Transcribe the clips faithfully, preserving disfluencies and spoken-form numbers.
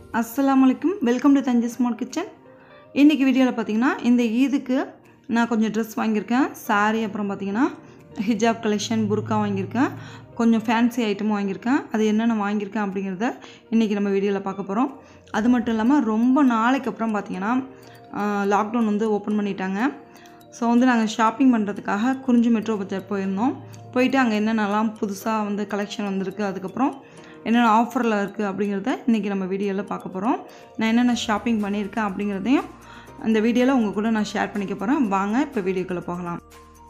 Assalamualaikum. Welcome to Tanji Small Kitchen. இன்னைக்கு வீடியோல பாத்தீங்கன்னா இந்த ஈதுக்கு நான் கொஞ்சம் Dress வாங்கியிருக்கேன். saree அப்புறம் பாத்தீங்கன்னா ஹிஜாப் கலெக்ஷன் புர்கா வாங்கியிருக்கேன். கொஞ்சம் ஃபேன்சி ஐட்டம் வாங்கியிருக்கேன். அது என்னென்ன வாங்கியிருக்கேன் அப்படிங்கறத இன்னைக்கு நம்ம வீடியோல பார்க்க போறோம். அது மட்டும் இல்லாம ரொம்ப நாளைக்கு அப்புறம் பாத்தீங்கன்னா லாக்டவுன் வந்து ஓபன் பண்ணிட்டாங்க. சோ வந்து நாங்க ஷாப்பிங் பண்றதுக்காக குறிஞ்சி மெட்ரோ பஜார் போயிருந்தோம். போயிட்டு அங்க என்னென்னலாம் புதுசா வந்து கலெக்ஷன் வந்திருக்கு அதுக்கு அப்புறம் என்னென்ன ஆஃபர்ல இருக்கு அப்படிங்கறத இன்னைக்கு நம்ம வீடியோல பார்க்க போறோம். நான் என்னென்ன ஷாப்பிங் பண்ணியிருக்கேன் அப்படிங்கறதையும் இந்த வீடியோல உங்க கூட நான் ஷேர் பண்ணிக்க போறேன். வாங்க இப்ப வீடியோக்குள்ள போகலாம்.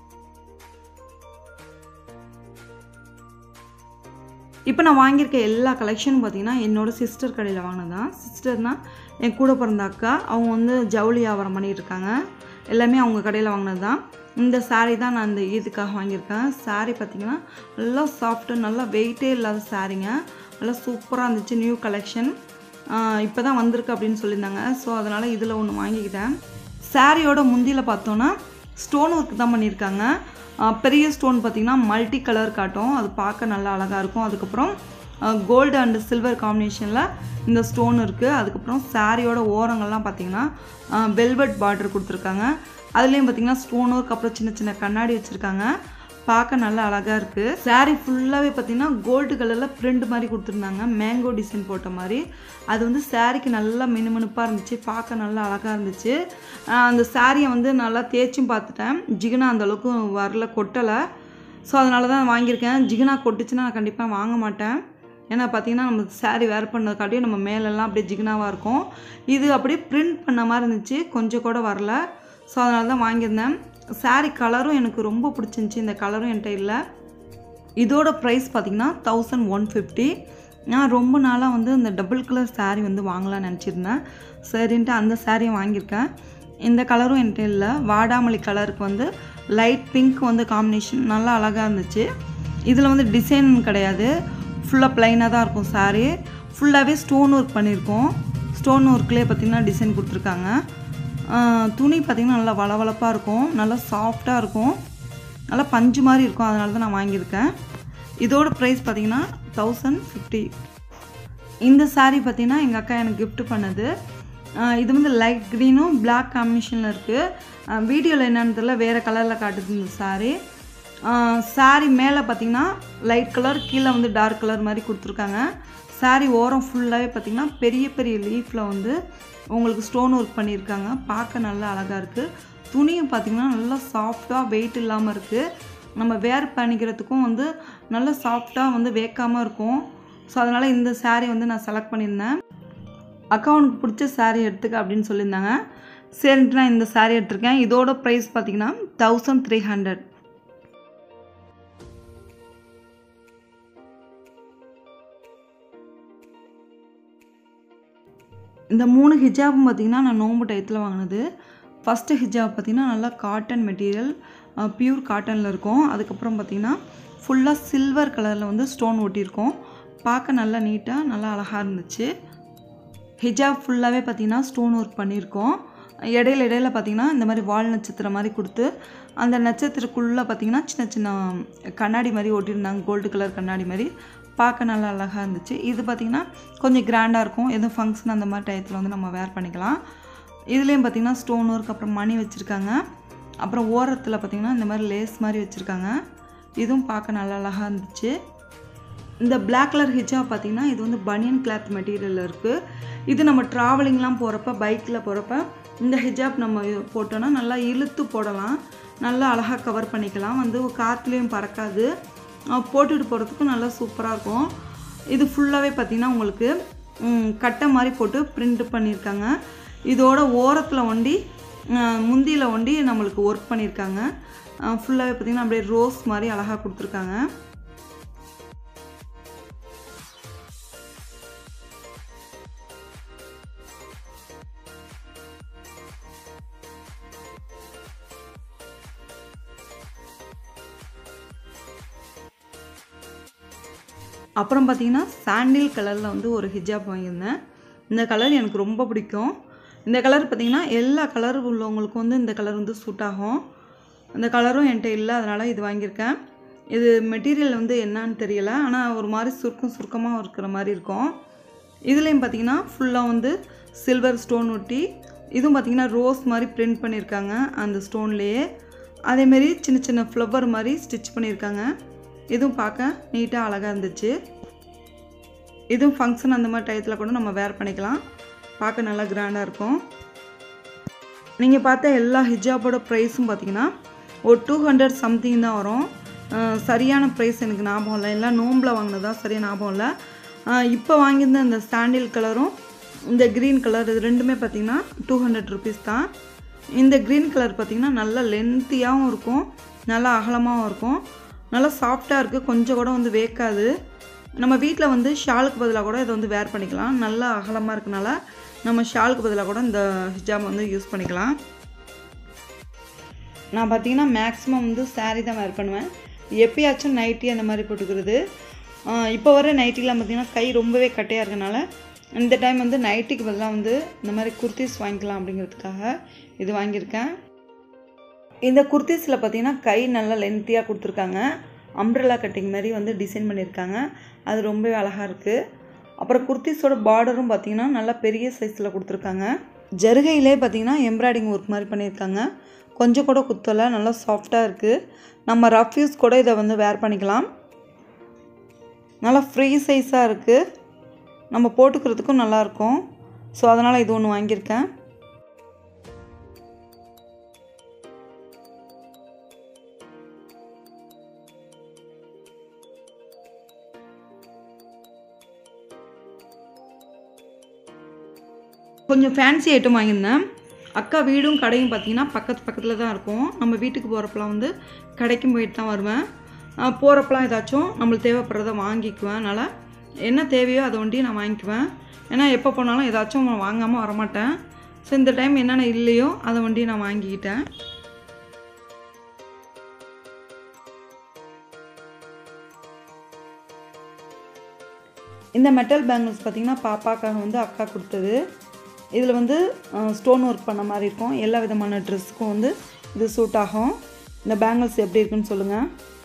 இப்போ நான் வாங்கியிருக்க எல்லா கலெக்ஷனும் பாத்தீங்கன்னா என்னோட சிஸ்டர் கடையில வாங்குனதா. சிஸ்டர்னா என் கூட பிறந்த அக்கா. அவங்க வந்து ஜவுளி வியாபாரம் பண்ணிட்டு இருக்காங்க. எல்லாமே அவங்க கடையில வாங்குனதுதான். இந்த saree தான் நான் இந்த ஈதுக்காக வாங்கியிருக்கேன். saree பாத்தீங்கன்னா நல்லா சாஃப்ட் நல்லா வெயிட்டே இல்லாத சாரீங்க. நல்லா சூப்பரா இருந்துச்சு. New collection. இப்போதான் வந்திருக்கு அப்படினு சொல்லிருந்தாங்க. சோ அதனால இதுல ஒன்னு வாங்கிக்கிட்டேன். சாரியோட முந்தில பார்த்தோம்னா ஸ்டோன் வர்க் தான் பண்ணிருக்காங்க. பெரிய ஸ்டோன் பாத்தீங்கன்னா மல்டி கலர் காட்டும். அது பார்க்க நல்லா அழகா இருக்கும். அதுக்கு அப்புறம் கோல்ட் அண்ட் சில்வர் காம்பினேஷன்ல இந்த ஸ்டோன் இருக்கு. அதுக்கு அப்புறம் சாரியோட ஓரங்கள்லாம் பாத்தீங்கன்னா வெல்வெட் பார்டர் கொடுத்திருக்காங்க. அதுலயும் பாத்தீங்கன்னா ஸ்டோன் வர்க் அப்புறம் சின்ன சின்ன கண்ணாடி வச்சிருக்காங்க. பார்க்க நல்லா அழகா இருக்கு. saree ஃபுல்லாவே பாத்தீங்கன்னா கோல்ட் கலர்ல print மாதிரி கொடுத்திருந்தாங்க. மேங்கோ டிசைன் போட்ட மாதிரி. அது வந்து சாரிக்கு நல்லா மினுமினுப்பா இருந்துச்சு. பார்க்க நல்லா அழகா இருந்துச்சு. அந்த சாரியை வந்து நல்லா தேய்ச்சும் பார்த்துட்டேன். ஜிகினா அந்த அளவுக்கு வரல கொட்டல. சோ அதனால தான் வாங்கியிருக்கேன். ஜிகினா கொட்டுச்சுன்னா நான் கண்டிப்பா வாங்க மாட்டேன். ஏன்னா பாத்தீங்கன்னா நம்ம saree வேர் பண்ணதுக்காட்டியும் நம்ம மேல எல்லாம் அப்படியே ஜிகினாவா இருக்கும். இது அப்படியே print பண்ண மாதிரி இருந்துச்சு. கொஞ்சம் கூட வரல. சோ அதனால தான் வாங்கியிருந்தேன். saree கலரும் எனக்கு ரொம்ப பிடிச்சிருந்துச்சு. இந்த கலரும் என்கிட்ட இல்ல. இதோட பிரைஸ் பாத்தீங்கன்னா eleven fifty. நான் ரொம்ப நாளா வந்து இந்த டபுள் கலர் saree வந்து வாங்கலாம்னு நினைச்சிருந்தேன். சரின்ட்டு அந்த saree வாங்கியிருக்கேன். இந்த கலரும் என்கிட்ட இல்ல. வாடாமல்லி கலருக்கு வந்து லைட் பிங்க் வந்து காம்பினேஷன் நல்லா அழகா இருந்துச்சு. இதுல வந்து டிசைன் கிடையாது. ஃபுல்லா ப்ளைனா தான் இருக்கும் saree. ஃபுல்லாவே ஸ்டோன் வர்க் பண்ணிருக்கோம். ஸ்டோன் வர்க்லயே பாத்தீங்கன்னா டிசைன் கொடுத்திருக்காங்க. துணி பாத்தீங்கன்னா நல்லா வளவளப்பா இருக்கும். நல்லா சாஃப்ட்டா இருக்கும். நல்லா பஞ்சு மாதிரி இருக்கும். அதனால தான் நான் வாங்கியிருக்கேன். இதோட பிரைஸ் பாத்தீங்கன்னா eleven fifty. இந்த saree பாத்தீங்கன்னா எங்க அக்கா எனக்கு gift பண்ணது. இது வந்து லைட் கிரீனும் Black காம்பினேஷன்ல இருக்கு. வீடியோல என்னன்னு தெரியல வேற கலர்ல காட்டுது இந்த saree. saree மேல பாத்தீங்கன்னா லைட் கலர் கீழ வந்து டார்க் கலர் மாதிரி கொடுத்திருக்காங்க. saree ஓரம் ஃபுல்லாவே பாத்தீங்கன்னா பெரிய பெரிய லீஃப்ல வந்து உங்களுக்கு ஸ்டோன் வர்க் பண்ணிருக்காங்க. பார்க்க நல்லா அழகா இருக்கு. துணியும் பாத்தீங்கன்னா நல்லா சாஃப்ட்டா வெயிட் இல்லாம இருக்கு. நம்ம வேர் பண்ணிக்கிறதுக்கும் வந்து நல்ல சாஃப்ட்டா வந்து வேக்காம இருக்கும். சோ அதனால இந்த saree வந்து நான் செலக்ட் பண்ணிருந்தேன். அக்கவுண்ட்க்கு பிடிச்ச saree எடுத்துக்க அப்படினு சொல்லிருந்தாங்க. சரின்னு நான் இந்த saree எடுத்துர்க்கேன். இதோட பிரைஸ் பாத்தீங்கன்னா thirteen hundred. இந்த மூணு ஹிஜாபும் பாத்தீங்கன்னா நான் நோம்பு டயத்துல வாங்குனது. ஃபர்ஸ்ட் ஹிஜாப் பாத்தீங்கன்னா நல்லா காட்டன் மெட்டீரியல் பியூர் காட்டன்ல இருக்கும். அதுக்கு அப்புறம் பாத்தீங்கன்னா ஃபுல்லா சில்வர் கலர்ல வந்து ஸ்டோன் ஒட்டி இருக்கும். பார்க்க நல்லா நீட்டா நல்லா அழகா இருந்துச்சு. ஹிஜாப் ஃபுல்லாவே பாத்தீங்கன்னா ஸ்டோன் வர்க் பண்ணிருக்கோம். இடையில இடையில பாத்தீங்கன்னா இந்த மாதிரி வால் நட்சத்திரம் மாதிரி கொடுத்து அந்த நட்சத்திரக்குள்ள பாத்தீங்கன்னா சின்ன சின்ன கண்ணாடி மாதிரி ஒட்டி இருந்தாங்க. கோல்ட் கலர் கண்ணாடி மாதிரி பார்க்க நல்லா அழகா இருந்துச்சு. இது பாத்தீங்கன்னா கொஞ்சம் கிராண்டா இருக்கும். ஏதோ ஃபங்க்ஷன் அந்த மாதிரி டயத்துல வந்து நம்ம வேர் பண்ணிக்கலாம். இதுலயும் பாத்தீங்கன்னா ஸ்டோன் வர்க் அப்புறம் மணி வச்சிருக்காங்க. அப்புறம் ஓரத்துல பாத்தீங்கன்னா இந்த மாதிரி லேஸ் மாதிரி வச்சிருக்காங்க. இதுவும் பார்க்க நல்லா அழகா இருந்துச்சு. இந்த Black கலர் ஹிஜாப் பாத்தீங்கன்னா இது வந்து பனியன் கிளாத் மெட்டீரியல்ல இருக்கு. இது நம்ம டிராவலிங்லாம் போறப்ப பைக்ல போறப்ப இந்த ஹிஜாப் நம்ம போட்டோம்னா நல்லா இழுத்து போடலாம். நல்லா அழகா கவர் பண்ணிக்கலாம். வந்து காத்துலயும் பறக்காது. போட்டுட்டு போறதுக்கு நல்லா சூப்பரா இருக்கும். இது ஃபுல்லாவே பாத்தீங்கன்னா உங்களுக்கு கட்ட மாதிரி போட்டு print பண்ணிருக்காங்க. இதோட ஓரத்துல ஒண்டி முந்தில ஒண்டி நமக்கு வர்க் பண்ணிருக்காங்க. ஃபுல்லாவே பாத்தீங்கன்னா அப்படியே ரோஸ் மாதிரி அழகா கொடுத்திருக்காங்க. அப்புறம் பாத்தீங்கன்னா சாண்டில் கலர்ல வந்து ஒரு ஹிஜாப் வாங்கியிருந்தேன். இந்த கலர் எனக்கு ரொம்ப பிடிக்கும். இந்த கலர் பாத்தீங்கன்னா எல்லா கலர் உள்ளவங்களுக்கு வந்து இந்த கலர் வந்து சூட் ஆகும். அந்த கலரும் என்கிட்ட இல்ல. அதனால இது வாங்கியிருக்கேன். இது மெட்டீரியல் வந்து என்னன்னு தெரியல. ஆனா ஒரு மாதிரி சுருக்கம் சுருக்கமா இருக்கிற மாதிரி இருக்கும். இதுலேயும் பார்த்தீங்கன்னா ஃபுல்லாக வந்து சில்வர் ஸ்டோன் ஒட்டி இதுவும் பார்த்தீங்கன்னா ரோஸ் மாதிரி பிரிண்ட் பண்ணியிருக்காங்க அந்த ஸ்டோன்லேயே. அதேமாரி சின்ன சின்ன ஃப்ளவர் மாதிரி ஸ்டிச் பண்ணியிருக்காங்க. இதுவும் பார்க்க நீட்டாக அழகாக இருந்துச்சு. இதுவும் ஃபங்க்ஷன் அந்த மாதிரி டயத்தில் கூட நம்ம வேர் பண்ணிக்கலாம். பார்க்க நல்லா கிராண்டாக இருக்கும். நீங்கள் பார்த்த எல்லா ஹிஜாபோட ப்ரைஸும் பார்த்தீங்கன்னா ஒரு டூ ஹண்ட்ரட் சம்திங் தான் வரும். சரியான ப்ரைஸ் எனக்கு ஞாபகம் இல்லை, எல்லாம் நோம்பில் வாங்கினதா சரியாக ஞாபகம் இல்லை. இப்போ வாங்கியிருந்த இந்த சாண்டில் கலரும் இந்த க்ரீன் கலர் இது ரெண்டுமே பார்த்திங்கன்னா டூ ஹண்ட்ரட் ருபீஸ் தான். இந்த க்ரீன் கலர் பார்த்திங்கன்னா நல்லா லென்த்தியாகவும் இருக்கும், நல்லா அகலமாகவும் இருக்கும், நல்லா சாஃப்டாக இருக்குது, கொஞ்சம் கூட வந்து வேக்காது. நம்ம வீட்டில் வந்து ஷாலுக்கு பதிலாக கூட இதை வந்து வேர் பண்ணிக்கலாம். நல்லா அகலமாக இருக்கனால நம்ம ஷாலுக்கு பதிலாக கூட இந்த ஹிஜாப் வந்து யூஸ் பண்ணிக்கலாம். நான் பார்த்திங்கன்னா மேக்ஸிமம் வந்து சாரீ தான் வேர் பண்ணுவேன். எப்பயாச்சும் நைட்டி அந்த மாதிரி போட்டுக்கிறது. இப்போ வர நைட்டிலாம் பார்த்திங்கன்னா கை ரொம்பவே கட்டையாக இருக்கனால இந்த டைம் வந்து நைட்டிக்கு பதிலாக வந்து இந்த மாதிரி குர்த்திஸ் வாங்கிக்கலாம் அப்படிங்கிறதுக்காக இது வாங்கியிருக்கேன். இந்த குர்த்திஸில் பார்த்திங்கன்னா கை நல்லா லென்த்தியாக கொடுத்துருக்காங்க. அம்ப்ரெல்லா கட்டிங் மாதிரி வந்து டிசைன் பண்ணியிருக்காங்க. அது ரொம்பவே அழகாக இருக்குது. அப்புறம் குர்த்திஸோட பார்டரும் பார்த்திங்கன்னா நல்லா பெரிய சைஸில் கொடுத்துருக்காங்க. ஜருகையிலே பார்த்திங்கன்னா எம்ப்ராய்டிங் ஒர்க் மாதிரி பண்ணியிருக்காங்க. கொஞ்சம் கூட குத்தலை, நல்லா சாஃப்டாக இருக்குது. நம்ம ரஃப் யூஸ் கூட இதை வந்து வேர் பண்ணிக்கலாம். நல்லா ஃப்ரீ சைஸாக இருக்குது, நம்ம போட்டுக்கிறதுக்கும் நல்லாயிருக்கும். ஸோ அதனால் இது ஒன்று வாங்கியிருக்கேன். கொஞ்சம் ஃபேன்சி ஐட்டம் வாங்கியிருந்தேன். அக்கா வீடும் கடையும் பார்த்திங்கன்னா பக்கத்து பக்கத்தில் தான் இருக்கும். நம்ம வீட்டுக்கு போகிறப்பெல்லாம் வந்து கடைக்கும் போயிட்டு தான் வருவேன். போகிறப்பெல்லாம் ஏதாச்சும் நம்மளுக்கு தேவைப்படுறத வாங்கிக்குவேன். அதனால் என்ன தேவையோ அதை ஒண்டி நான் வாங்கிக்குவேன். ஏன்னா எப்போ போனாலும் ஏதாச்சும் வாங்காமல் வரமாட்டேன். ஸோ இந்த டைம் என்னென்ன இல்லையோ அதை ஒண்டி நான் வாங்கிக்கிட்டேன். இந்த மெட்டல் பேங்கிள்ஸ் பார்த்திங்கன்னா பாப்பாக்காக வந்து அக்கா கொடுத்தது. இதில் வந்து ஸ்டோன் ஒர்க் பண்ண மாதிரி இருக்கும். எல்லா விதமான ட்ரெஸ்ஸுக்கும் வந்து இது சூட் ஆகும். இந்த பேங்கிள்ஸ் எப்படி இருக்குன்னு சொல்லுங்கள்.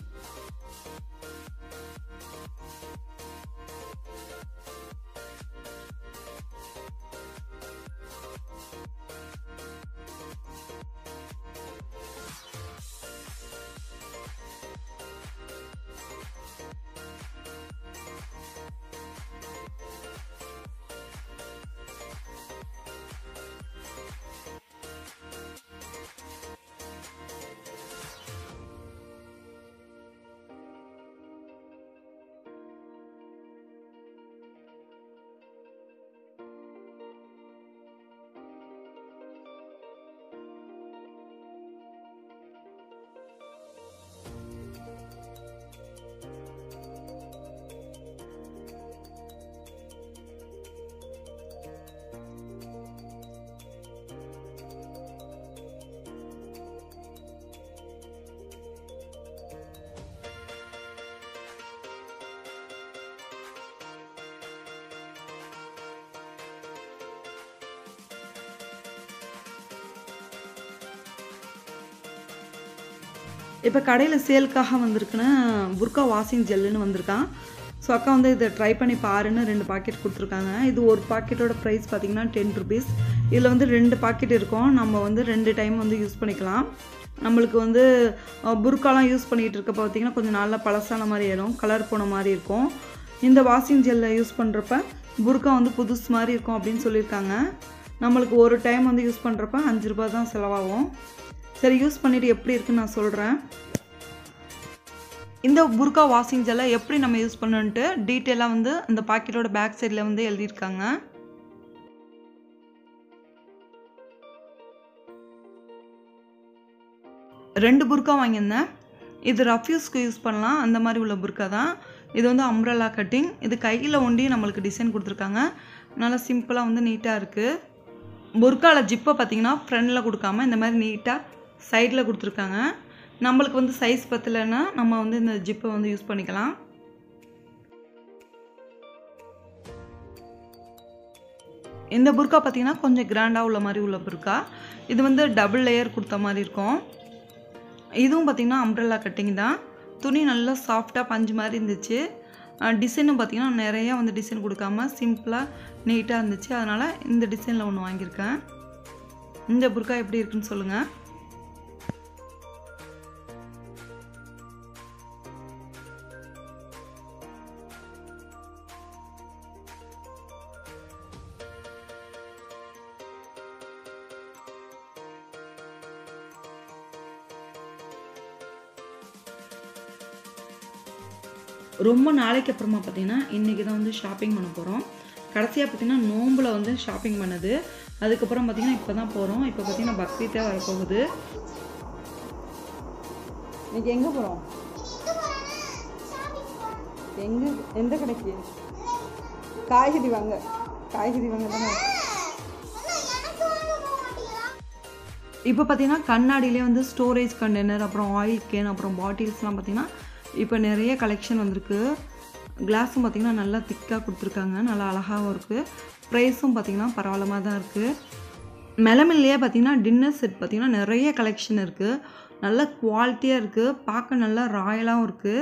இப்போ கடையில் சேலுக்காக வந்திருக்குன்னு புர்கா வாஷிங் ஜெல்லுன்னு வந்திருக்கான். ஸோ அக்கா வந்து இதை ட்ரை பண்ணி பாருன்னு ரெண்டு பாக்கெட் கொடுத்துருக்காங்க. இது ஒரு பாக்கெட்டோட ப்ரைஸ் பார்த்திங்கன்னா டென் ருபீஸ். இதில் வந்து ரெண்டு பாக்கெட் இருக்கும். நம்ம வந்து ரெண்டு டைம் வந்து யூஸ் பண்ணிக்கலாம். நம்மளுக்கு வந்து புர்காலாம் யூஸ் பண்ணிகிட்டு இருக்க பார்த்திங்கன்னா கொஞ்சம் நல்லா பழசான மாதிரி ஆயிடும், கலர் போன மாதிரி இருக்கும். இந்த வாஷிங் ஜெல்லை யூஸ் பண்ணுறப்ப புர்கா வந்து புதுசு மாதிரி இருக்கும் அப்படின்னு சொல்லியிருக்காங்க. நம்மளுக்கு ஒரு டைம் வந்து யூஸ் பண்ணுறப்ப அஞ்சு ரூபா தான் செலவாகும். சரி, யூஸ் பண்ணிவிட்டு எப்படி இருக்குன்னு நான் சொல்கிறேன். இந்த புர்கா வாஷிங் ஜெல்லை எப்படி நம்ம யூஸ் பண்ணணுன்ட்டு டீட்டெயிலாக வந்து அந்த பாக்கெட்டோட பேக் சைடில் வந்து எழுதியிருக்காங்க. ரெண்டு புர்கா வாங்கியிருந்தேன். இது ரஃப் யூஸ்க்கு யூஸ் பண்ணலாம், அந்த மாதிரி உள்ள புர்கா தான். இது வந்து அம்ப்ரெல்லா கட்டிங். இது கையில் ஒண்டி நம்மளுக்கு டிசைன் கொடுத்துருக்காங்க. நல்லா சிம்பிளாக வந்து நீட்டாக இருக்குது. புர்காவில் ஜிப்பை பார்த்திங்கன்னா ஃப்ரண்டில் கொடுக்காம இந்த மாதிரி நீட்டாக சைடில் கொடுத்துருக்காங்க. நம்மளுக்கு வந்து சைஸ் பத்தலைன்னா நம்ம வந்து இந்த ஜிப்பை வந்து யூஸ் பண்ணிக்கலாம். இந்த புர்கா பார்த்திங்கன்னா கொஞ்சம் கிராண்டாக உள்ள மாதிரி உள்ள புர்கா. இது வந்து டபுள் லேயர் கொடுத்த மாதிரி இருக்கும். இதுவும் பார்த்திங்கன்னா அம்ப்ரெல்லா கட்டிங் தான். துணி நல்லா சாஃப்டாக பஞ்சு மாதிரி இருந்துச்சு. டிசைனும் பார்த்திங்கன்னா நிறையா வந்து டிசைன் கொடுக்காம சிம்பிளாக நீட்டாக இருந்துச்சு. அதனால் இந்த டிசைனில் ஒன்று வாங்கியிருக்கேன். இந்த புர்கா எப்படி இருக்குன்னு சொல்லுங்கள். ரொம்ப நாளைக்கு அப்புறமா பார்த்திங்கன்னா இன்றைக்கி தான் வந்து ஷாப்பிங் பண்ண போகிறோம். கடைசியாக பார்த்திங்கன்னா நோம்பில் வந்து ஷாப்பிங் பண்ணது. அதுக்கப்புறம் பார்த்திங்கன்னா இப்போ தான் போகிறோம். இப்போ பார்த்திங்கன்னா பக்ரீத்தே வரப்போகுது. இன்றைக்கி எங்கே போகிறோம்? எங்கே எந்த கடைக்கு? காய்கறி வாங்க. காய்கறி வாங்க தானே. இப்போ பார்த்திங்கன்னா கண்ணாடியிலே வந்து ஸ்டோரேஜ் கண்டெய்னர், அப்புறம் ஆயில் கேன், அப்புறம் பாட்டில்ஸ்லாம் பார்த்திங்கன்னா இப்போ நிறைய கலெக்ஷன் வந்திருக்கு. கிளாஸும் பார்த்திங்கன்னா நல்லா திக்காக கொடுத்துருக்காங்க. நல்லா அழகாகவும் இருக்குது. ப்ரைஸும் பார்த்திங்கன்னா பரவாயில்லமாக தான் இருக்குது. மெலமில்லையே பார்த்திங்கன்னா டின்னர் செட் பார்த்திங்கன்னா நிறைய கலெக்ஷன் இருக்குது. நல்ல குவாலிட்டியாக இருக்குது. பார்க்க நல்லா ராயலாகவும் இருக்குது.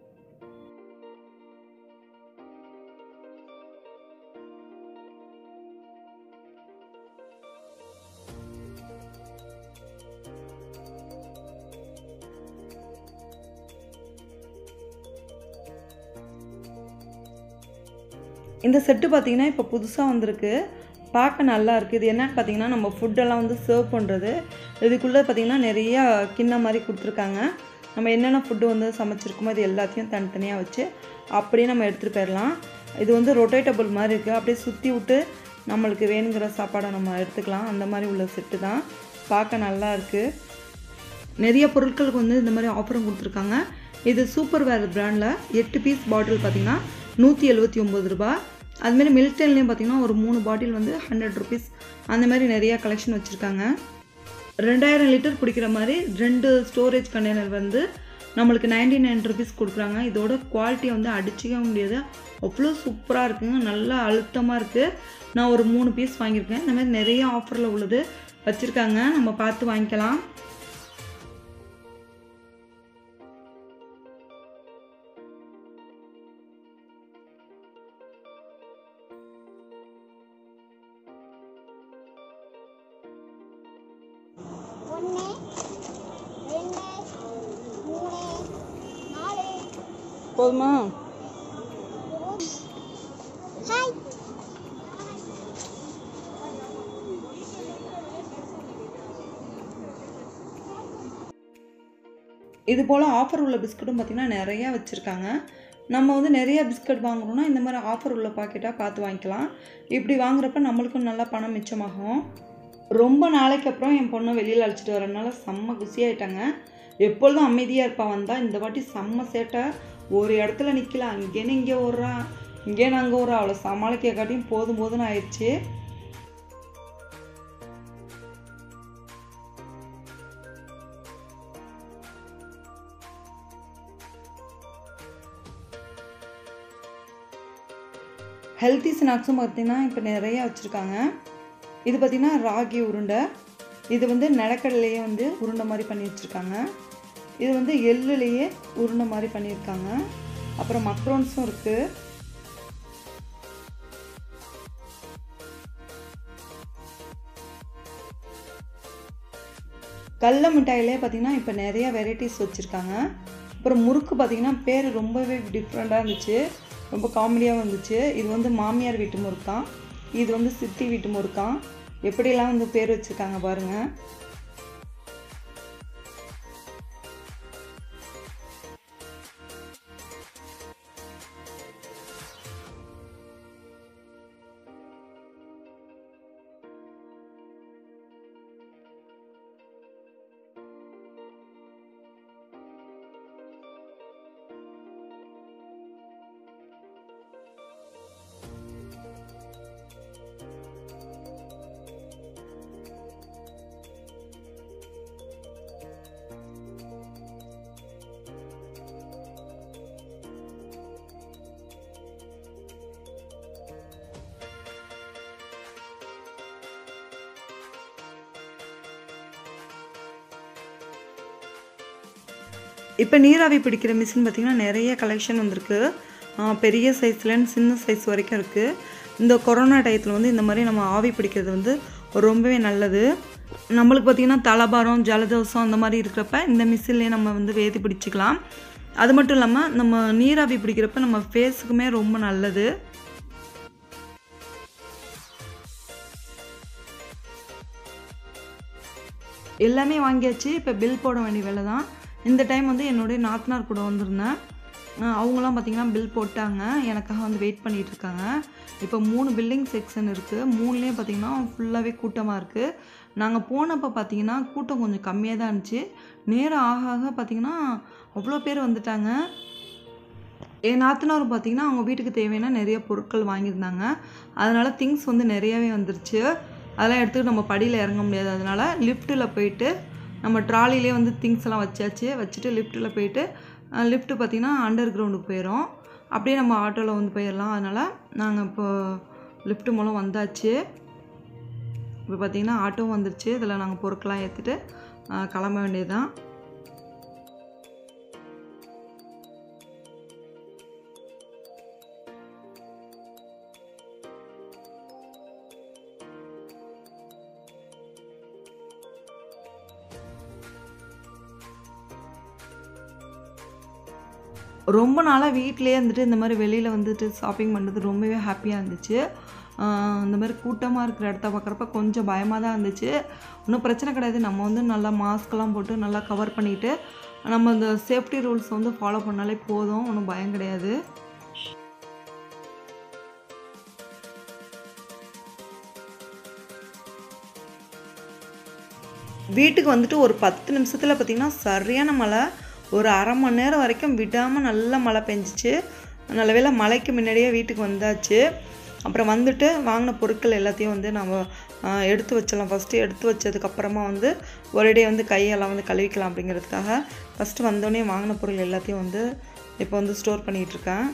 இந்த செட்டு பார்த்திங்கன்னா இப்போ புதுசாக வந்திருக்கு. பார்க்க நல்லா இருக்குது. இது என்னன்னு பார்த்திங்கன்னா நம்ம ஃபுட்டெல்லாம் வந்து சர்வ் பண்ணுறது. இதுக்குள்ளே பார்த்திங்கன்னா நிறையா கிண்ணம் மாதிரி கொடுத்துருக்காங்க. நம்ம என்னென்ன ஃபுட்டு வந்து சமைச்சிருக்கோமோ இது எல்லாத்தையும் தனித்தனியாக வச்சு அப்படியே நம்ம எடுத்துகிட்டு போயிடலாம். இது வந்து ரொட்டேட்டபிள் மாதிரி இருக்குது. அப்படியே சுற்றி விட்டு நம்மளுக்கு வேணுங்கிற சாப்பாடை நம்ம எடுத்துக்கலாம். அந்த மாதிரி உள்ள செட்டு தான். பார்க்க நல்லா இருக்குது. நிறைய பொருட்களுக்கு வந்து இந்த மாதிரி ஆஃபரும் கொடுத்துருக்காங்க. இது சூப்பர் வேர் பிராண்டில் எட்டு பீஸ் பாட்டில் பார்த்திங்கன்னா நூற்றி எழுபத்தி ஒம்பது ரூபா. அதுமாரி மில்டன்லேயும் பார்த்திங்கன்னா ஒரு மூணு பாட்டில் வந்து ஹண்ட்ரட் ருபீஸ். அந்த மாதிரி நிறையா கலெக்ஷன் வச்சுருக்காங்க. ரெண்டாயிரம் லிட்டர் பிடிக்கிற மாதிரி ரெண்டு ஸ்டோரேஜ் கண்டெய்னர் வந்து நம்மளுக்கு நைன்டி நைன் ருபீஸ் கொடுக்குறாங்க. இதோட குவாலிட்டியை வந்து அடிச்சிக்க முடியாது. அவ்வளோ சூப்பராக இருக்குங்க. நல்லா அழுத்தமாக இருக்குது. நான் ஒரு மூணு பீஸ் வாங்கியிருக்கேன். இந்த மாதிரி நிறைய ஆஃபரில் உள்ளது வச்சுருக்காங்க. நம்ம பார்த்து வாங்கிக்கலாம். போதுமா? இது போல் ஆஃபர் உள்ள பிஸ்கட்டும் பார்த்திங்கன்னா நிறையா வச்சுருக்காங்க. நம்ம வந்து நிறைய பிஸ்கட் வாங்குறோம்னா இந்த மாதிரி ஆஃபர் உள்ள பாக்கெட்டாக பார்த்து வாங்கிக்கலாம். இப்படி வாங்குறப்ப நம்மளுக்கும் நல்லா பணம் மிச்சமாகும். ரொம்ப நாளைக்கு அப்புறம் என் பொண்ணை வெளியில் அழைச்சிட்டு வரனால செம்ம குசியாயிட்டாங்க. எப்பொழுதும் அமைதியாக இருப்பா. வந்தால் இந்த வாட்டி செம்ம சேட்டை. ஒரு இடத்துல நிற்கல. அங்கேன்னு இங்கே ஓடுறா, இங்கேன்னு அங்கே ஓடுறா. அவளை சமாளிக்க காட்டியும் போதும் போதுன்னு ஆயிடுச்சு. ஹெல்த்தி ஸ்நாக்ஸும் பார்த்திங்கன்னா இப்போ நிறையா வச்சுருக்காங்க. இது பார்த்திங்கன்னா ராகி உருண்டை. இது வந்து நிலக்கடலையே வந்து உருண்டை மாதிரி பண்ணி வச்சுருக்காங்க. இது வந்து எள்ளுலேயே உருண்டை மாதிரி பண்ணியிருக்காங்க. அப்புறம் மக்ரோன்ஸும் இருக்குது. கடல மிட்டாயிலே பார்த்திங்கன்னா இப்போ நிறையா வெரைட்டிஸ் வச்சுருக்காங்க. அப்புறம் முறுக்கு பார்த்திங்கன்னா பேர் ரொம்பவே டிஃப்ரெண்ட்டாக இருந்துச்சு. ரொம்ப காமெடியாகவும் இருந்துச்சு. இது வந்து மாமியார் வீட்டு முறுக்கான். இது வந்து சித்தி வீட்டு முறுக்கான். எப்படியெல்லாம் வந்து பேர் வச்சுருக்காங்க பாருங்கள். இப்போ நீராவி பிடிக்கிற மிஷின் பார்த்திங்கன்னா நிறைய கலெக்ஷன் வந்திருக்கு. பெரிய சைஸ்லேருந்து சின்ன சைஸ் வரைக்கும் இருக்குது. இந்த கொரோனா டயத்தில் வந்து இந்த மாதிரி நம்ம ஆவி பிடிக்கிறது வந்து ரொம்பவே நல்லது. நம்மளுக்கு பார்த்திங்கன்னா தலைபாரம் ஜலதோஷம் அந்த மாதிரி இருக்கிறப்ப இந்த மிஷின்லேயே நம்ம வந்து வேதி பிடிச்சிக்கலாம். அது மட்டும் இல்லாமல் நம்ம நீராவி பிடிக்கிறப்ப நம்ம ஃபேஸுக்குமே ரொம்ப நல்லது. எல்லாமே வாங்கியாச்சு. இப்போ பில் போட வேண்டிய வேலை தான். இந்த டைம் வந்து என்னுடைய நாத்தனார் கூட வந்திருந்தேன். அவங்களாம் பார்த்திங்கன்னா பில் போட்டாங்க. எனக்காக வந்து வெயிட் பண்ணிகிட்டு இருக்காங்க. இப்போ மூணு பில்டிங் செக்ஷன் இருக்குது. மூணுலேயும் பார்த்திங்கன்னா ஃபுல்லாகவே கூட்டமாக இருக்குது. நாங்கள் போனப்போ பார்த்திங்கன்னா கூட்டம் கொஞ்சம் கம்மியாக தான் இருந்துச்சு. நேரம் ஆக ஆக பார்த்திங்கன்னா அவ்வளோ பேர் வந்துட்டாங்க. என் நாத்தனார் பார்த்திங்கன்னா அவங்க வீட்டுக்கு தேவையான நிறைய பொருட்கள் வாங்கியிருந்தாங்க. அதனால் திங்ஸ் வந்து நிறையாவே வந்துருச்சு. அதெல்லாம் எடுத்துகிட்டு நம்ம படியில் இறங்க முடியாது. அதனால் லிஃப்ட்டில் போயிட்டு நம்ம ட்ராலிலே வந்து திங்ஸ் எல்லாம் வச்சாச்சு. வச்சுட்டு லிஃப்ட்டில் போயிட்டு லிஃப்ட்டு பார்த்திங்கன்னா அண்டர் கிரவுண்டுக்கு போயிடும். அப்படியே நம்ம ஆட்டோவில் வந்து போயிடலாம். அதனால் நாங்கள் இப்போ லிஃப்ட்டு மூலம் வந்தாச்சு. இப்போ பார்த்திங்கன்னா ஆட்டோவும் வந்துருச்சு. இதில் நாங்கள் பொருட்கள்லாம் ஏற்றிட்டு கிளம்ப வேண்டியதுதான். ரொம்ப நாளாக வீட்டிலே இருந்துட்டு இந்த மாதிரி வெளியில் வந்துட்டு ஷாப்பிங் பண்ணுறது ரொம்பவே ஹாப்பியாக இருந்துச்சு. இந்த மாதிரி கூட்டமாக இருக்கிற இடத்த பார்க்குறப்ப கொஞ்சம் பயமாக தான் இருந்துச்சு. ஒன்றும் பிரச்சனை கிடையாது. நம்ம வந்து நல்லா மாஸ்க்லாம் போட்டு நல்லா கவர் பண்ணிவிட்டு நம்ம இந்த சேஃப்டி ரூல்ஸ் வந்து ஃபாலோ பண்ணாலே போதும். ஒன்றும் பயம் கிடையாது. வீட்டுக்கு வந்துட்டு ஒரு பத்து நிமிஷத்தில் பார்த்திங்கன்னா சரியான மழை. ஒரு அரை மணி நேரம் வரைக்கும் விடாமல் நல்லா மழை பெஞ்சிச்சு. நல்ல வேளை மழைக்கு முன்னாடியே வீட்டுக்கு வந்தாச்சு. அப்புறம் வந்துட்டு வாங்கின பொருட்கள் எல்லாத்தையும் வந்து நம்ம எடுத்து வச்சிடலாம். ஃபஸ்ட்டு எடுத்து வச்சதுக்கப்புறமா வந்து ஒரேடியே வந்து கையெல்லாம் வந்து கழுவிக்கலாம் அப்படிங்கிறதுக்காக ஃபஸ்ட்டு வந்தோடனே வாங்கின பொருள் எல்லாத்தையும் வந்து இப்போ வந்து ஸ்டோர் பண்ணிகிட்ருக்கேன்.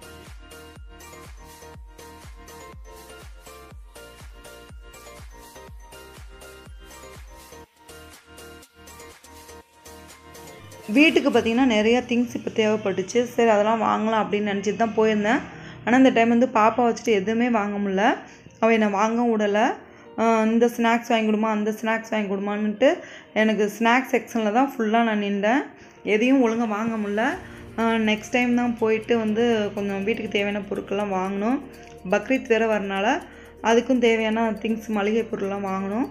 வீட்டுக்கு பார்த்திங்கன்னா நிறையா திங்ஸ் இப்போ தேவைப்பட்டுச்சு. சரி அதெல்லாம் வாங்கலாம் அப்படின்னு நினச்சிட்டு தான் போயிருந்தேன். ஆனால் இந்த டைம் வந்து பாப்பா வச்சுட்டு எதுவுமே வாங்க முடியல. அவள் என்னை வாங்க விடலை. இந்த ஸ்நாக்ஸ் வாங்கி கொடுமா அந்த ஸ்நாக்ஸ் வாங்கி கொடுமான்னுட்டு எனக்கு ஸ்நாக்ஸ் செக்ஷனில் தான் ஃபுல்லாக நான் நின்றேன். எதையும் ஒழுங்காக வாங்க முடியல. நெக்ஸ்ட் டைம் தான் போயிட்டு வந்து கொஞ்சம் வீட்டுக்கு தேவையான பொருட்கள்லாம் வாங்கணும். பக்ரீத் வேறு வரனால அதுக்கும் தேவையான திங்ஸ் மளிகை பொருள்லாம் வாங்கணும்.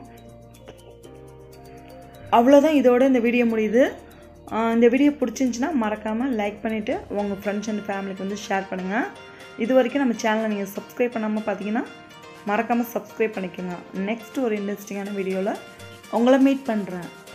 அவ்வளோதான். இதோட இந்த வீடியோ முடியுது. இந்த வீடியோ பிடிச்சிருந்துச்சின்னா மறக்காமல் லைக் பண்ணிவிட்டு உங்கள் ஃப்ரெண்ட்ஸ் அண்ட் ஃபேமிலிக்கு வந்து ஷேர் பண்ணுங்கள். இது வரைக்கும் நம்ம சேனலை நீங்கள் சப்ஸ்கிரைப் பண்ணாமல் பார்த்தீங்கன்னா மறக்காமல் சப்ஸ்கிரைப் பண்ணிக்கோங்க. நெக்ஸ்ட் ஒரு இன்ட்ரெஸ்டிங்கான வீடியோவில் உங்களை மீட் பண்ணுறேன்.